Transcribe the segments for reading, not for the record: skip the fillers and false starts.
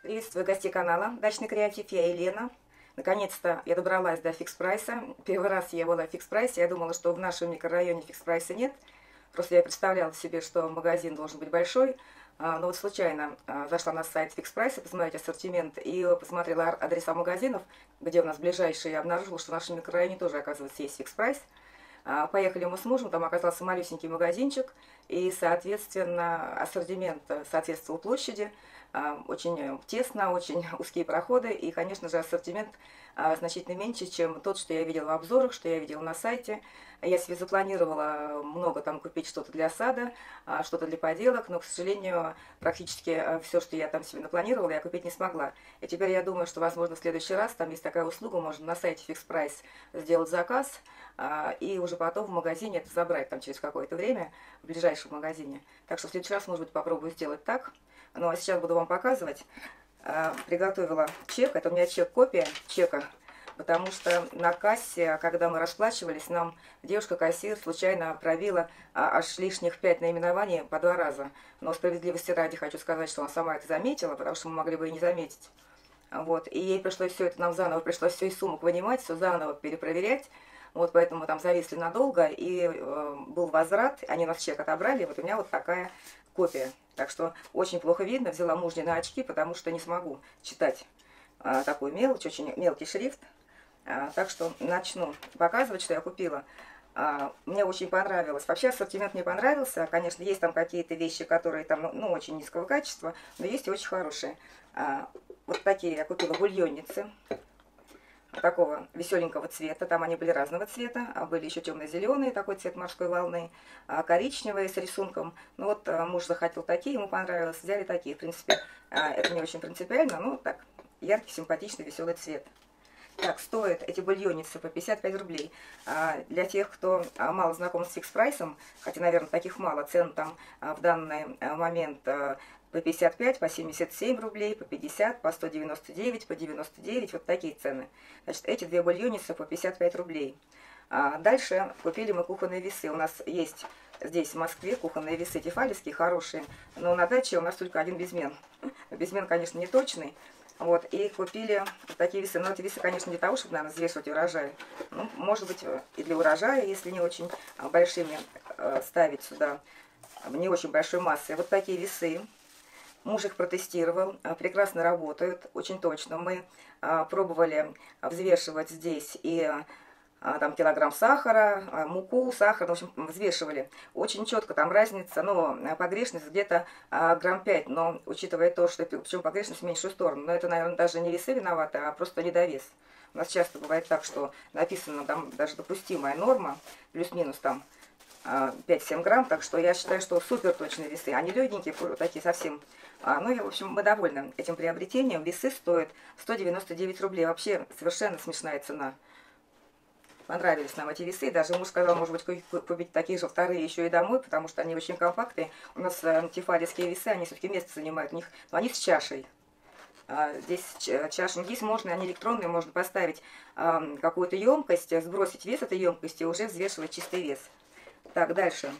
Приветствую гостей канала Дачный креатив, я Елена. Наконец-то я добралась до фикс-прайса. Первый раз я была в фикс-прайсе, я думала, что в нашем микрорайоне фикс-прайса нет. Просто я представляла себе, что магазин должен быть большой. Но вот случайно зашла на сайт фикс-прайса, посмотреть ассортимент, и посмотрела адреса магазинов, где у нас ближайшие, и обнаружила, что в нашем микрорайоне тоже, оказывается, есть фикс-прайс. Поехали мы с мужем, там оказался малюсенький магазинчик, и, соответственно, ассортимент соответствовал площади. Очень тесно, очень узкие проходы, и, конечно же, ассортимент значительно меньше, чем тот, что я видела в обзорах, что я видела на сайте. Я себе запланировала много там купить что-то для сада, что-то для поделок, но, к сожалению, практически все, что я там себе напланировала, я купить не смогла. И теперь я думаю, что, возможно, в следующий раз, там есть такая услуга, можно на сайте Fix Price сделать заказ, и уже потом в магазине это забрать там через какое-то время, в ближайшем магазине. Так что в следующий раз, может быть, попробую сделать так. Ну, а сейчас буду вам показывать. Приготовила чек. Это у меня чек-копия чека. Потому что на кассе, когда мы расплачивались, нам девушка-кассир случайно пробила аж лишних 5 наименований по 2 раза. Но справедливости ради хочу сказать, что она сама это заметила, потому что мы могли бы и не заметить. Вот. И ей пришлось все это, нам заново пришлось все из сумок вынимать, все заново перепроверять. Вот поэтому мы там зависли надолго, и был возврат, они нас чек отобрали, вот у меня вот такая копия. Так что очень плохо видно, взяла мужнины очки, потому что не смогу читать такую мелочь, очень мелкий шрифт. Так что начну показывать, что я купила. Мне очень понравилось. Вообще ассортимент мне понравился. Конечно, есть там какие-то вещи, которые там, ну, очень низкого качества, но есть и очень хорошие. Вот такие я купила бульонницы. Такого веселенького цвета, там они были разного цвета, были еще темно-зеленые, такой цвет морской волны, коричневые с рисунком. Ну вот муж захотел такие, ему понравилось, взяли такие. В принципе, это не очень принципиально, но так, яркий, симпатичный, веселый цвет. Так, стоят эти бульонницы по 55 рублей. Для тех, кто мало знаком с фикс-прайсом, хотя, наверное, таких мало, цен там в данный момент по 55, по 77 рублей, по 50, по 199, по 99, вот такие цены. Значит, эти две бульонницы по 55 рублей. Дальше купили мы кухонные весы. У нас есть здесь, в Москве, кухонные весы тефалевские, хорошие, но на даче у нас только один безмен. Безмен, конечно, не точный. Вот, и купили такие весы. Но эти весы, конечно, для того, чтобы, наверное, взвешивать урожай. Ну, может быть, и для урожая, если не очень большими ставить сюда, не очень большой массой. Вот такие весы. Муж их протестировал, прекрасно работают, очень точно. Мы пробовали взвешивать здесь и там килограмм сахара, муку, сахар, в общем, взвешивали. Очень четко там разница, но погрешность где-то грамм 5, но учитывая то, что, причем погрешность в меньшую сторону, но это, наверное, даже не весы виноваты, а просто недовес. У нас часто бывает так, что написано там даже допустимая норма, плюс-минус там 5-7 грамм, так что я считаю, что супер точные весы, они легенькие, такие совсем. Ну и, в общем, мы довольны этим приобретением. Весы стоят 199 рублей, вообще совершенно смешная цена. Понравились нам эти весы, даже муж сказал, может быть, купить такие же вторые еще и домой, потому что они очень компактные. У нас тефалевские весы, они все-таки место занимают, у них, но они с чашей. Здесь чаша, здесь можно, они электронные, можно поставить какую-то емкость, сбросить вес этой емкости и уже взвешивать чистый вес. Так, дальше.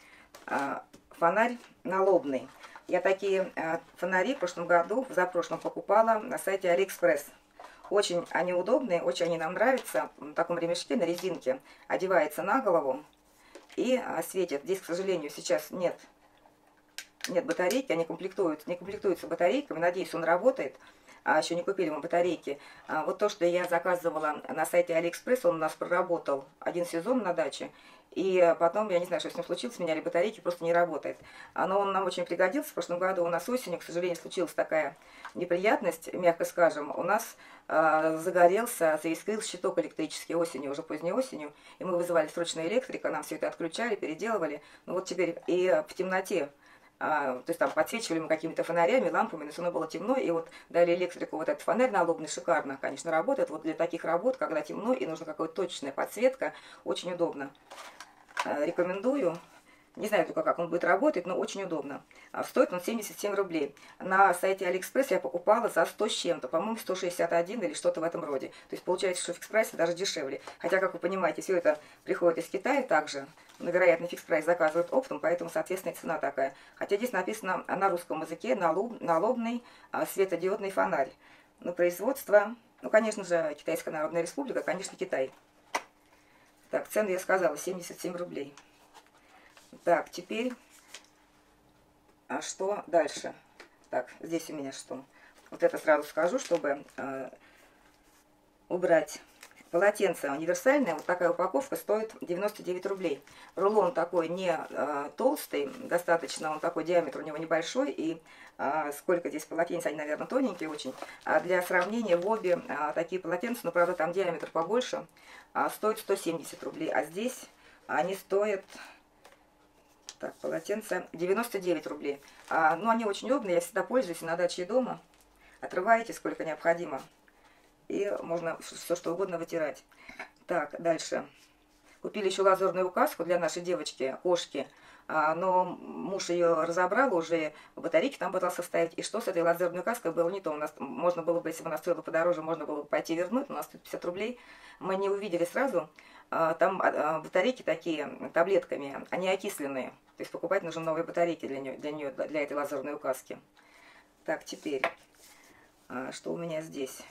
Фонарь налобный. Я такие фонари в прошлом году, в запрошлом покупала на сайте AliExpress. Очень они удобные, очень они нам нравятся. В таком ремешке на резинке одевается на голову и светит. Здесь, к сожалению, сейчас нет батарейки, они не комплектуются батарейками. Надеюсь, он работает. Еще не купили мы батарейки. Вот то, что я заказывала на сайте AliExpress, он у нас проработал 1 сезон на даче. И потом, я не знаю, что с ним случилось, меняли батарейки, просто не работает. Но он нам очень пригодился. В прошлом году у нас осенью, к сожалению, случилась такая неприятность, мягко скажем. У нас заискрил щиток электрический осенью, уже поздней осенью. И мы вызывали срочно электрика, нам все это отключали, переделывали. Ну вот теперь и в темноте, то есть там подсвечивали мы какими-то фонарями, лампами, но все равно было темно, и вот дали электрику, вот этот фонарь налобный шикарно, конечно, работает. Вот для таких работ, когда темно и нужна какая-то точечная подсветка, очень удобно. Рекомендую. Не знаю только, как он будет работать, но очень удобно. Стоит он 77 рублей. На сайте Алиэкспресс я покупала за 100 с чем-то. По-моему, 161 или что-то в этом роде. То есть получается, что в фикс-прайсе даже дешевле. Хотя, как вы понимаете, все это приходит из Китая также. Но, вероятно, фикс-прайс заказывают оптом, поэтому, соответственно, цена такая. Хотя здесь написано на русском языке налобный светодиодный фонарь. Но производство, ну, конечно же, Китайская Народная Республика, конечно, Китай. Так, цену я сказала, 77 рублей. Так, теперь, что дальше? Так, здесь у меня что? Вот это сразу скажу, чтобы убрать. Полотенце универсальное, вот такая упаковка стоит 99 рублей. Рулон такой не толстый, достаточно, он такой диаметр у него небольшой, и сколько здесь полотенец, они, наверное, тоненькие очень. А для сравнения в обе такие полотенца, но, правда, там диаметр побольше, стоит 170 рублей, а здесь они стоят... Так, полотенце 99 рублей. Ну, они очень удобные, я всегда пользуюсь на даче и дома. Отрываете сколько необходимо. И можно все что угодно вытирать. Так, дальше. Купили еще лазурную указку для нашей девочки, кошки. Но муж ее разобрал уже, батарейки там пытался ставить. И что с этой лазурной указкой было не то. У нас можно было бы, если бы она стоила подороже, можно было бы пойти вернуть. У нас тут 50 рублей. Мы не увидели сразу. Там батарейки такие, таблетками, они окисленные. То есть покупать нужно новые батарейки для этой лазурной указки. Так, теперь, что у меня здесь?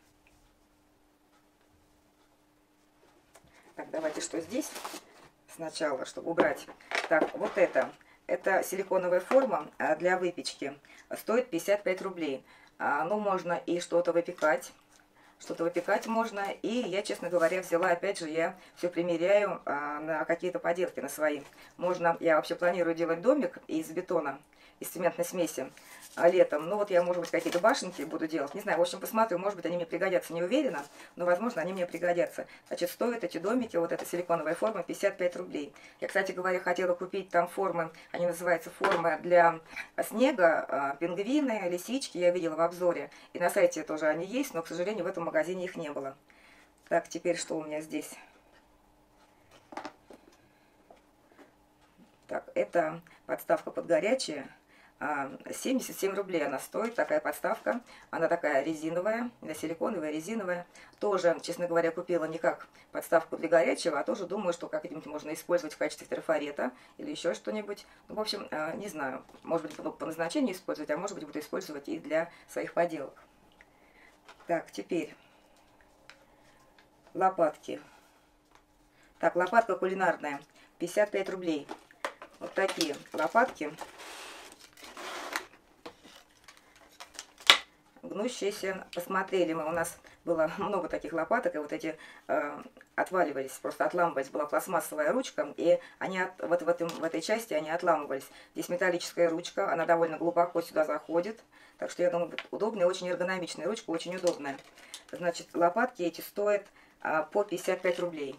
Так, давайте, что здесь сначала, чтобы убрать. Так, вот это силиконовая форма для выпечки. Стоит 55 рублей. Ну, можно и что-то выпекать. Что-то выпекать можно. И я, честно говоря, взяла, опять же, я все примеряю на какие-то поделки, на свои. Можно, я вообще планирую делать домик из бетона, из цементной смеси летом. Ну вот я, может быть, какие-то башенки буду делать. Не знаю, в общем, посмотрю, может быть, они мне пригодятся, не уверена, но, возможно, они мне пригодятся. Значит, стоят эти домики, вот эта силиконовая форма, 55 рублей. Я, кстати говоря, хотела купить там формы, они называются формы для снега, пингвины, лисички, я видела в обзоре. И на сайте тоже они есть, но, к сожалению, в этом магазине их не было. Так, теперь что у меня здесь? Так, это подставка под горячее. 77 рублей она стоит, такая подставка. Она такая резиновая, силиконовая, резиновая. Тоже, честно говоря, купила не как подставку для горячего, а тоже думаю, что как-нибудь можно использовать в качестве трафарета или еще что-нибудь. Ну, в общем, не знаю, может быть, буду по назначению использовать, а может быть, буду использовать и для своих поделок. Так, теперь лопатки. Так, лопатка кулинарная, 55 рублей. Вот такие лопатки. Гнущиеся, посмотрели мы, у нас было много таких лопаток, и вот эти отваливались, просто отламывались, была пластмассовая ручка, и они вот в этой части они отламывались. Здесь металлическая ручка, она довольно глубоко сюда заходит, так что я думаю, удобная, очень эргономичная ручка, очень удобная. Значит, лопатки эти стоят по 55 рублей.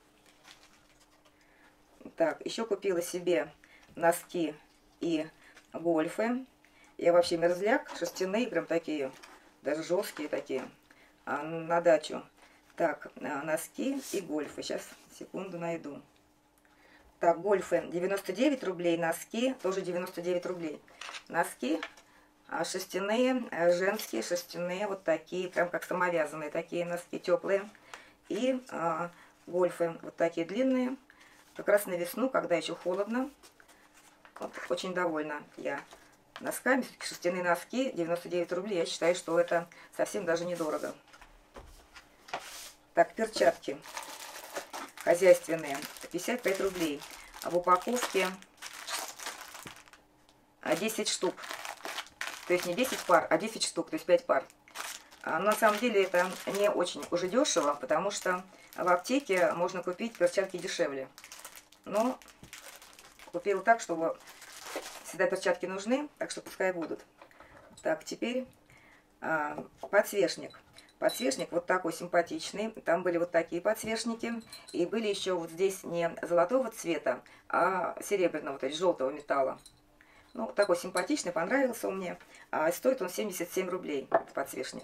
Так, еще купила себе носки и гольфы. Я вообще мерзляк, шерстяные, прям такие, даже жесткие такие, на дачу. Так, носки и гольфы. Сейчас, секунду, найду. Так, гольфы 99 рублей, носки тоже 99 рублей. Носки шерстяные, женские, шерстяные, вот такие, прям как самовязанные, такие носки теплые. И гольфы вот такие длинные, как раз на весну, когда еще холодно. Вот, очень довольна я носками. Шерстяные носки 99 рублей. Я считаю, что это совсем даже недорого. Так, перчатки хозяйственные 55 рублей. А в упаковке 10 штук. То есть не 10 пар, а 10 штук, то есть 5 пар. Но на самом деле это не очень уже дешево, потому что в аптеке можно купить перчатки дешевле. Но купила так, чтобы всегда перчатки нужны, так что пускай будут. Так, теперь подсвечник. Подсвечник вот такой симпатичный. Там были вот такие подсвечники. И были еще вот здесь не золотого цвета, а серебряного, то есть желтого металла. Ну, такой симпатичный, понравился он мне. Стоит он 77 рублей, этот подсвечник.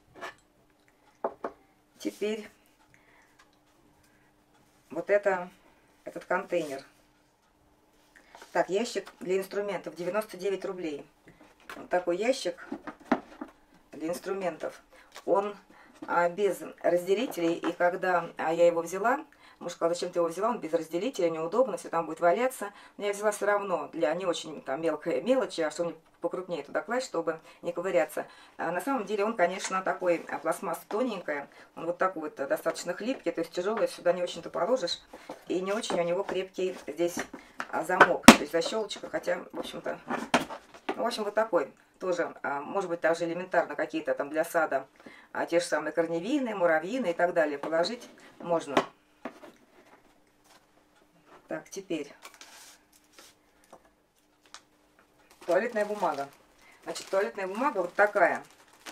Теперь вот этот контейнер. Так, ящик для инструментов 99 рублей. Вот такой ящик для инструментов. Он без разделителей, и когда я его взяла, муж сказал, зачем ты его взяла, он без разделителя, неудобно, все там будет валяться. Но я взяла все равно для не очень там мелкой мелочи, а что мне покрупнее туда класть, чтобы не ковыряться. На самом деле он, конечно, такой пластмасса тоненькая, он вот такой вот достаточно хлипкий, то есть тяжелый, сюда не очень-то положишь, и не очень у него крепкий здесь замок, то есть защелочка, хотя, в общем-то, в общем, вот такой. Тоже, может быть, даже элементарно какие-то там для сада, те же самые корневины, муравьины и так далее положить можно. Так, теперь туалетная бумага. Значит, туалетная бумага вот такая.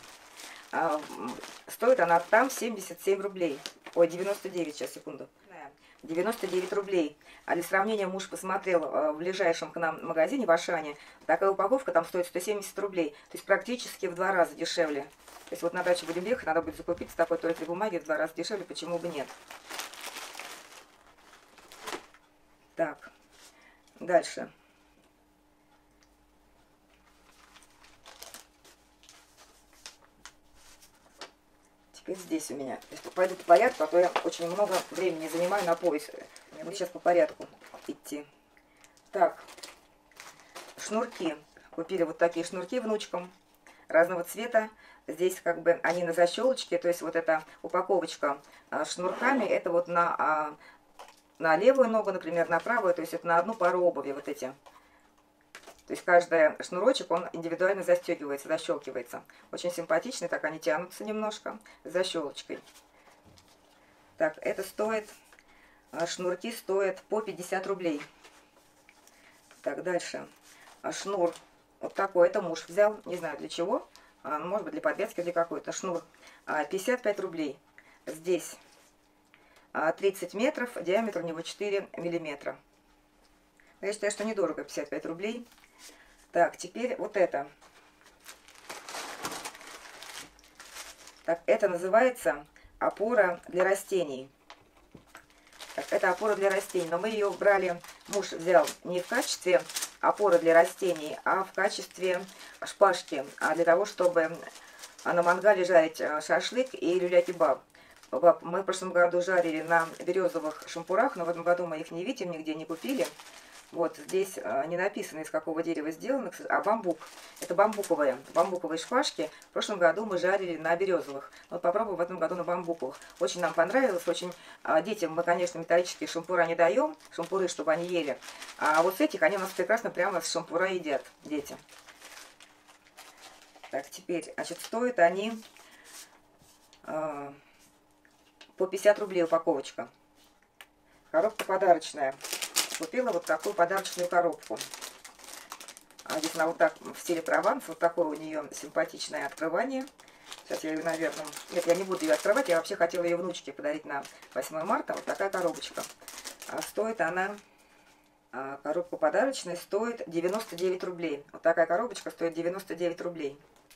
Стоит она там 77 рублей. Ой, 99, сейчас, секунду. 99 рублей. А для сравнения муж посмотрел в ближайшем к нам магазине в Ашане. Такая упаковка там стоит 170 рублей. То есть практически в 2 раза дешевле. То есть вот на дачу будем ехать, надо будет закупить такой туалетной бумаги в 2 раза дешевле. Почему бы нет? Так, дальше. Теперь здесь у меня. Пойду по порядку, а то я очень много времени занимаю на поиск. Мне буду сейчас по порядку идти. Так, шнурки. Купили вот такие шнурки внучкам разного цвета. Здесь как бы они на защелочке, то есть вот эта упаковочка с шнурками, это вот на левую ногу, например, на правую, то есть это на одну пару обуви вот эти. То есть каждый шнурочек, он индивидуально застегивается, защелкивается. Очень симпатичный, так они тянутся немножко с защелочкой. Так, это стоит, шнурки стоят по 50 рублей. Так, дальше. Шнур вот такой, это муж взял, не знаю для чего, может быть для подвески, для какой-то. Шнур 55 рублей. Здесь 30 метров, диаметр у него 4 миллиметра. Я считаю, что недорого, 55 рублей. Так, теперь вот это. Так, это называется опора для растений. Так, это опора для растений, но мы ее брали, муж взял не в качестве опоры для растений, а в качестве шпажки, для того, чтобы на мангале жарить шашлык и люля-кебаб. Мы в прошлом году жарили на березовых шампурах, но в этом году мы их не видим, нигде не купили. Вот здесь не написано, из какого дерева сделано, а бамбук. Это бамбуковые шпажки. В прошлом году мы жарили на березовых. Вот попробуем в этом году на бамбуковых. Очень нам понравилось. Очень детям мы, конечно, металлические шампура не даем, шампуры, чтобы они ели. А вот с этих они у нас прекрасно прямо с шампура едят, дети. Так, теперь, значит, стоят они по 50 рублей упаковочка. Коробка подарочная. Купила вот такую подарочную коробку. Здесь она вот так в стиле Прованс. Вот такое у нее симпатичное открывание. Сейчас я ее, наверное... Нет, я не буду ее открывать. Я вообще хотела ее внучке подарить на 8 марта. Вот такая коробочка. Стоит она... Коробка подарочная стоит 99 рублей. Вот такая коробочка стоит 99 рублей.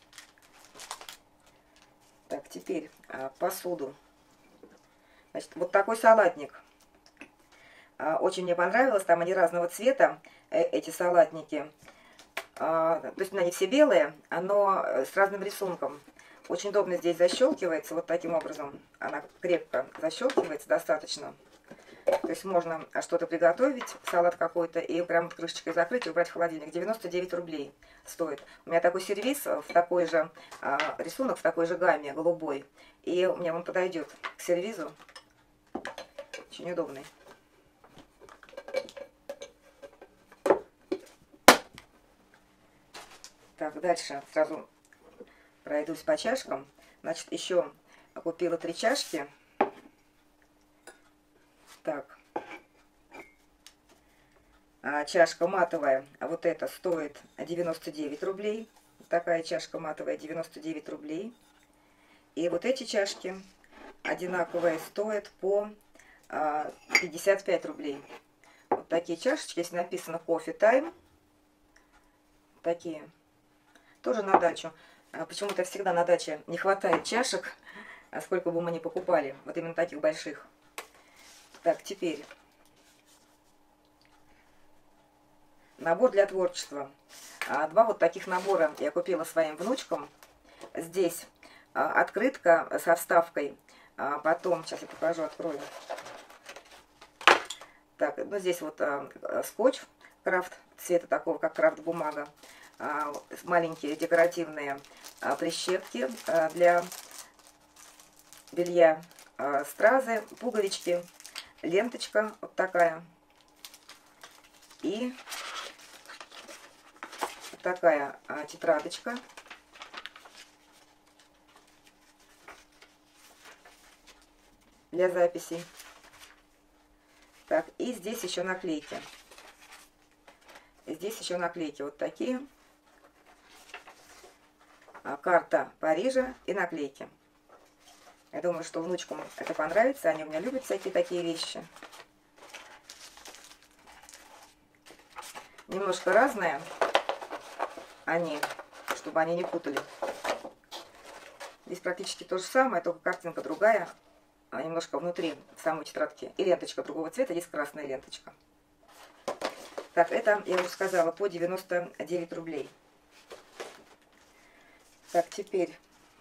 Так, теперь посуду. Значит, вот такой салатник. Очень мне понравилось, там они разного цвета, эти салатники. То есть они все белые, но с разным рисунком. Очень удобно здесь защелкивается, вот таким образом. Она крепко защелкивается достаточно. То есть можно что-то приготовить, салат какой-то, и прям крышечкой закрыть и убрать в холодильник. 99 рублей стоит. У меня такой сервиз в такой же рисунок, в такой же гамме, голубой. И мне он подойдет к сервизу. Очень удобный. Так, дальше сразу пройдусь по чашкам. Значит, еще купила 3 чашки. Так. Чашка матовая, вот эта стоит 99 рублей. Такая чашка матовая 99 рублей. И вот эти чашки одинаковые стоят по 55 рублей. Вот такие чашечки, здесь написано Coffee Time. Такие. Тоже на дачу. Почему-то всегда на даче не хватает чашек, сколько бы мы ни покупали. Вот именно таких больших. Так, теперь Набор для творчества. Два вот таких набора я купила своим внучкам. Здесь открытка со вставкой. Потом, сейчас я покажу, открою. Так, ну здесь вот скотч крафт, цвета такого, как крафт бумага. Маленькие декоративные прищепки для белья, стразы, пуговички, ленточка вот такая. И вот такая тетрадочка. Для записей. Так, и здесь еще наклейки. Здесь еще наклейки вот такие. Карта Парижа и наклейки. Я думаю, что внучкам это понравится. Они у меня любят всякие такие вещи. Немножко разные они, чтобы они не путали. Здесь практически то же самое, только картинка другая. Немножко внутри самой тетрадки. И ленточка другого цвета, есть красная ленточка. Так, это, я уже сказала, по 99 рублей. Так, теперь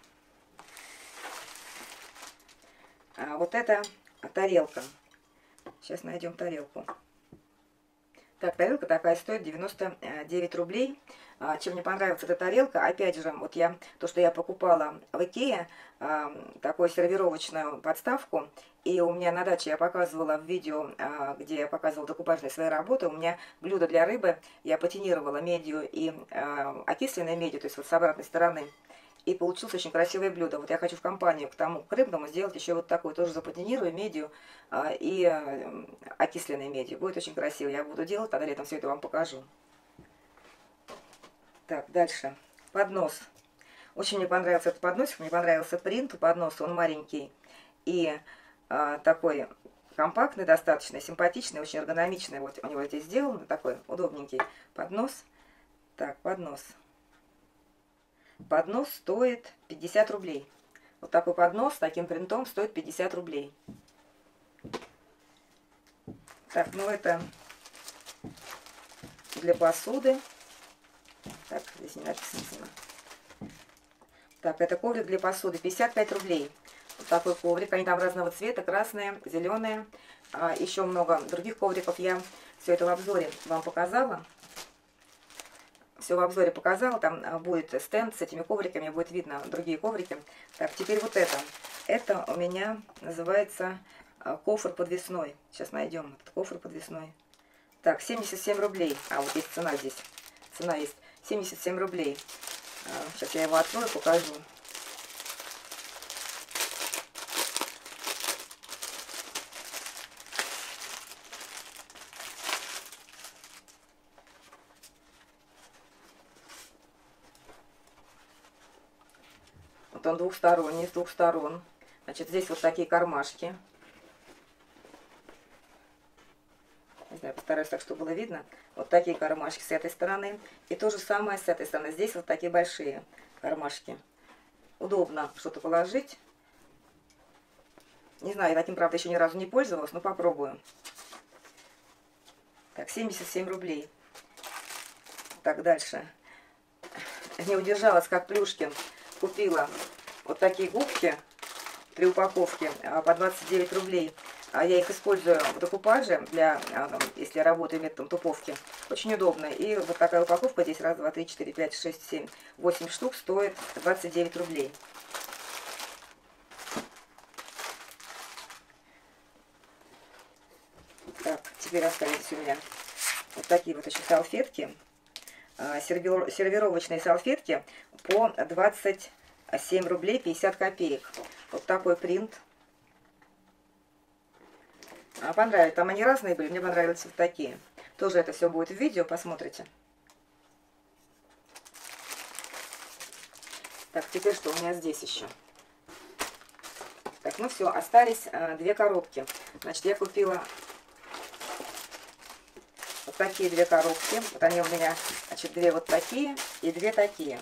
вот эта тарелка. Сейчас найдем тарелку. Так, тарелка такая стоит 99 рублей. Чем мне понравилась эта тарелка, опять же, вот то, что я покупала в Икее, такую сервировочную подставку, и у меня на даче я показывала в видео, где я показывала декупажные свои работы, у меня блюдо для рыбы, я патинировала медью и окисленной медью, то есть вот с обратной стороны, и получилось очень красивое блюдо. Вот я хочу в компанию к рыбному сделать еще вот такой, тоже запатинирую медью и окисленной медью. Будет очень красиво. Я буду делать, тогда летом все это вам покажу. Так, дальше. Поднос. Очень мне понравился этот подносик, мне понравился принт у подноса, он маленький и такой компактный достаточно, симпатичный, очень эргономичный. Вот у него здесь сделан такой удобненький поднос. Так, поднос. Поднос стоит 50 рублей. Вот такой поднос с таким принтом стоит 50 рублей. Так, ну это для посуды. Так, здесь не написано. Так, это коврик для посуды, 55 рублей. Вот такой коврик, они там разного цвета, красные, зеленые. Еще много других ковриков я все это в обзоре вам показала. Все в обзоре показала, там будет стенд с этими ковриками, будет видно другие коврики. Так, теперь вот это. Это у меня называется кофр подвесной. Сейчас найдем этот кофр подвесной. Так, 77 рублей. Вот есть цена здесь. Цена есть 77 рублей. Сейчас я его открою, покажу. Вот он двухсторонний, с двух сторон. Значит, здесь вот такие кармашки. Не знаю, постараюсь так, чтобы было видно. Вот такие кармашки с этой стороны. И то же самое с этой стороны. Здесь вот такие большие кармашки. Удобно что-то положить. Не знаю, я таким, правда, еще ни разу не пользовалась, но попробую. Так, 77 рублей. Так, дальше. Не удержалась, как Плюшкин. Купила вот такие губки, 3 упаковки, по 29 рублей. Я их использую в декупаже, если я работаю методом туповки. Очень удобно. И вот такая упаковка здесь, раз, два, три, 4, 5, 6, 7, 8 штук, стоит 29 рублей. Так, теперь остались у меня вот такие вот еще салфетки. Сервировочные салфетки по 27 рублей 50 копеек. Вот такой принт. Понравились. Там они разные были, мне понравились вот такие. Тоже это все будет в видео, посмотрите. Так, теперь что у меня здесь еще? Так, ну все, остались 2 коробки. Значит, я купила вот такие 2 коробки. Вот они у меня, значит, 2 вот такие и 2 такие.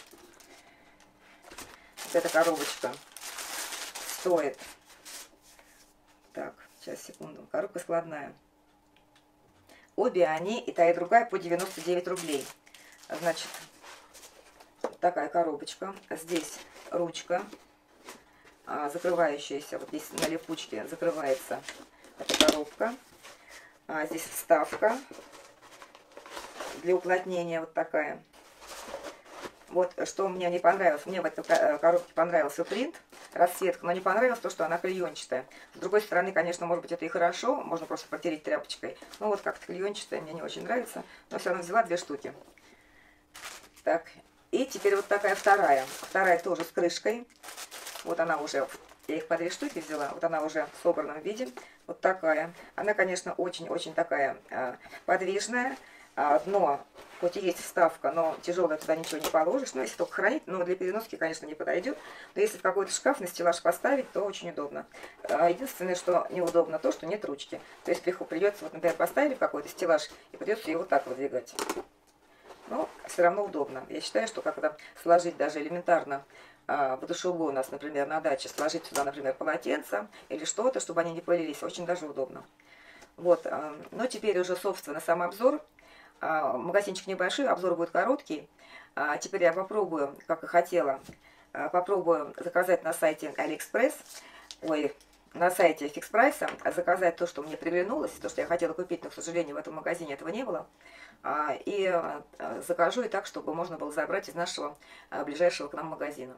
Вот эта коробочка стоит... Так, сейчас, секунду. Коробка складная. Обе они, и та, и другая, по 99 рублей. Значит, такая коробочка. Здесь ручка, закрывающаяся. Вот здесь на липучке закрывается эта коробка. Здесь вставка для уплотнения, вот такая. Вот что мне не понравилось. Мне в этой коробке понравился принт, расцветка, но не понравилось то, что она клеенчатая. С другой стороны, конечно, может быть, это и хорошо, можно просто протереть тряпочкой. Но вот как-то клеенчатая мне не очень нравится, но все равно взяла 2 штуки. Так, и теперь вот такая вторая. Вторая тоже с крышкой. Вот она уже, я их по 2 штуки взяла, вот она уже в собранном виде. Вот такая. Она, конечно, очень-очень такая подвижная. Дно, хоть и есть вставка, но тяжелое, туда ничего не положишь. Но если только хранить, но для переноски, конечно, не подойдет. Но если в какой-то шкаф на стеллаж поставить, то очень удобно. Единственное, что неудобно, то, что нет ручки. То есть придется, вот, например, поставили в какой-то стеллаж, и придется его вот так выдвигать. Но все равно удобно. Я считаю, что когда сложить даже элементарно в душевую у нас, например, на даче, сложить сюда, например, полотенце или что-то, чтобы они не пылились, очень даже удобно. Вот, но теперь уже, собственно, сам обзор. Магазинчик небольшой, обзор будет короткий. Теперь я попробую, как и хотела, попробую заказать на сайте AliExpress, на сайте Fix Price, заказать то, что мне приглянулось, то, что я хотела купить, но, к сожалению, в этом магазине этого не было. И закажу и так, чтобы можно было забрать из нашего ближайшего к нам магазина.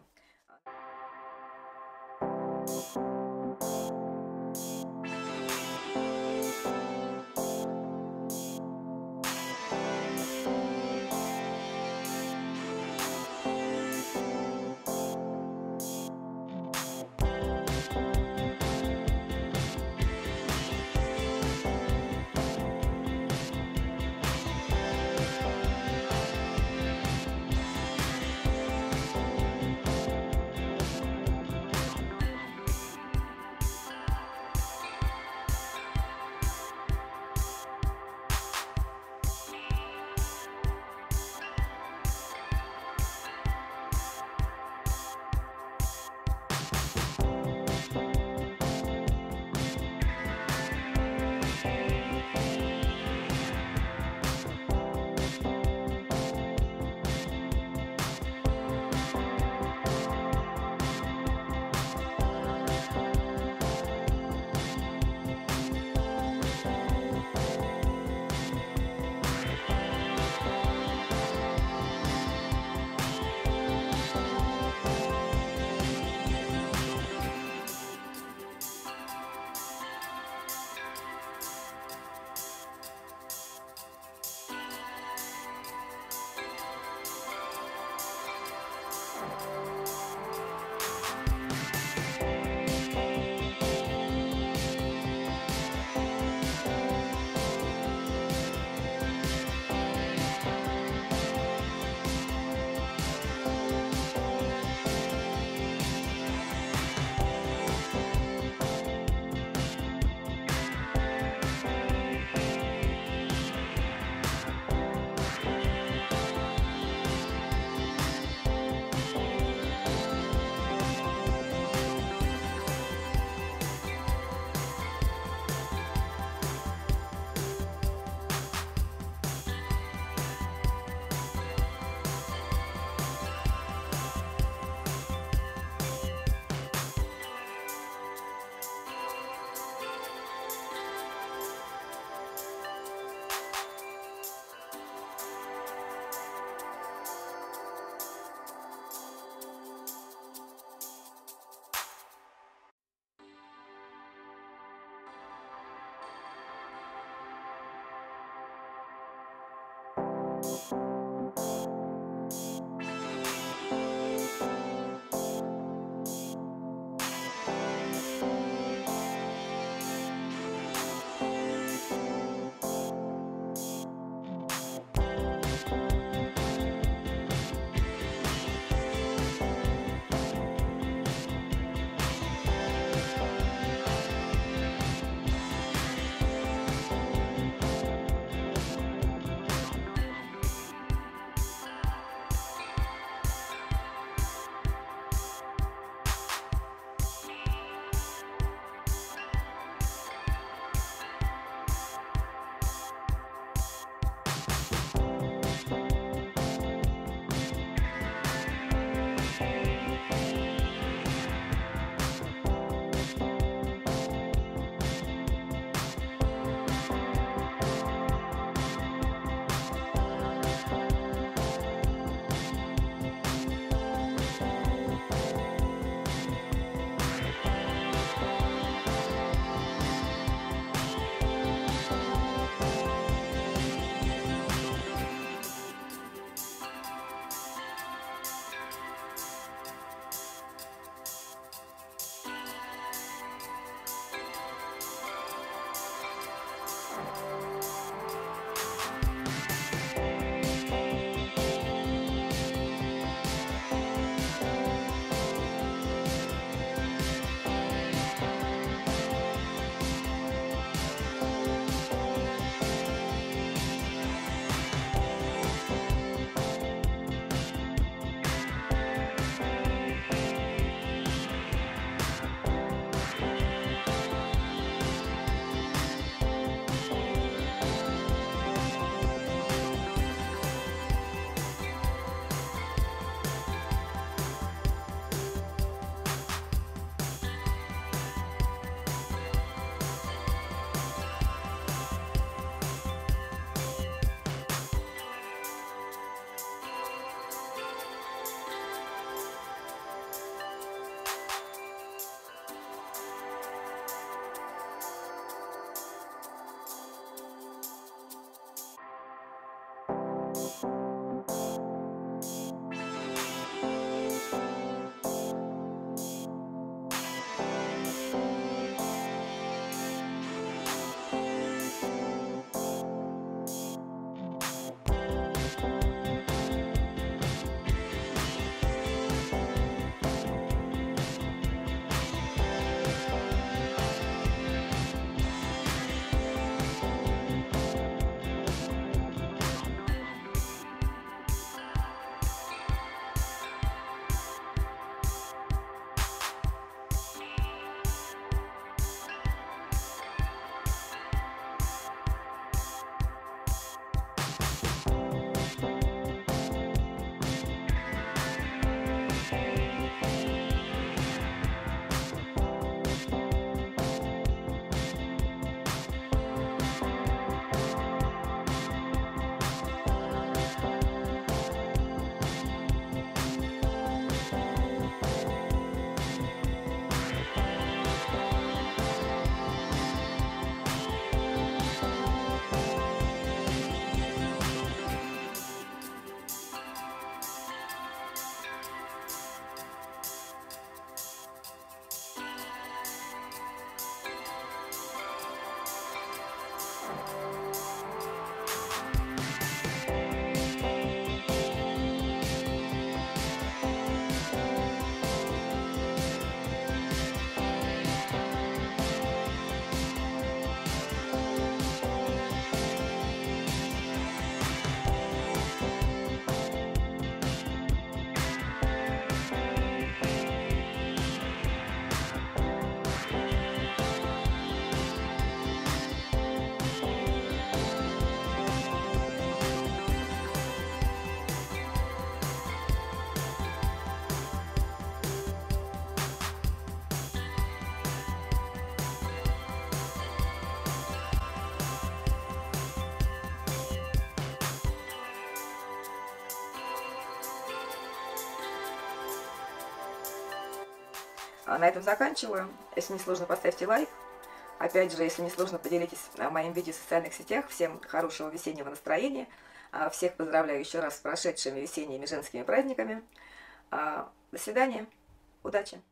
На этом заканчиваю. Если не сложно, поставьте лайк. Опять же, если не сложно, поделитесь моим видео в социальных сетях. Всем хорошего весеннего настроения. Всех поздравляю еще раз с прошедшими весенними женскими праздниками. До свидания. Удачи!